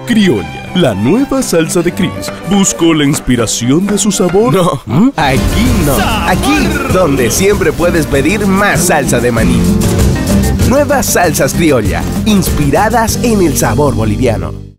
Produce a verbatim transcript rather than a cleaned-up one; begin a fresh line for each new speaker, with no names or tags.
Criolla, la nueva salsa de Chris. ¿Buscó la inspiración de su sabor?
No,
¿Mm?
aquí no. Aquí, donde siempre puedes pedir más salsa de maní. Nuevas salsas criolla, inspiradas en el sabor boliviano.